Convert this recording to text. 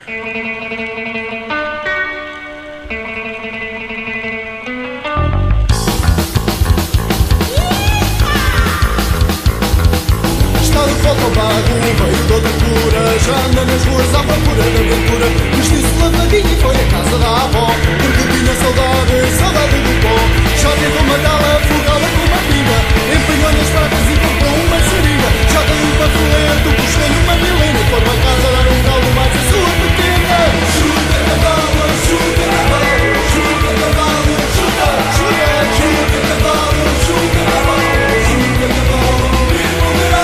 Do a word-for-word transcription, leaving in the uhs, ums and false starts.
Já anda nas ruas à procura da aventura. Vestiu-se lavadinho e foi à casa da avó, porque tinha saudade, saudade do pó. Já tentou matá-la, afogá-la com uma pinga, empenhou nas pratas e comprou uma seringa. Já tem um panfleto, buscou-lhe uma milena e foi para casa dar um galo mais a sua pequena. Chuta cavalo, chuta cavalo, chuta cavalo, chuta, chuta, chuta cavalo, chuta cavalo, chuta cavalo, e morrerá.